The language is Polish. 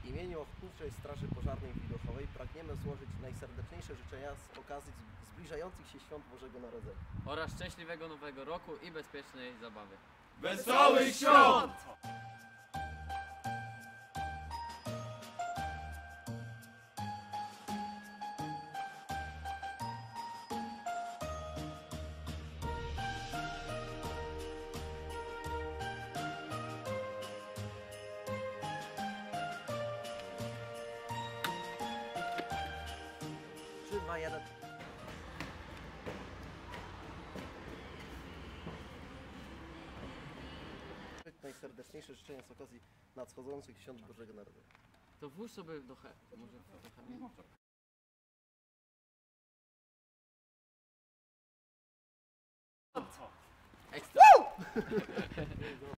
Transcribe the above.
imieniu Ochotniczej Straży Pożarnej Wilgochowej pragniemy złożyć najserdeczniejsze życzenia z okazji zbliżających się świąt Bożego Narodzenia. Oraz szczęśliwego Nowego Roku i bezpiecznej zabawy. Wesołych świąt! Trzy, dwa, jeden. Najserdeczniejsze życzenia z okazji nadchodzących świąt Bożego Narodzenia. To włóż sobie do może Ekstra.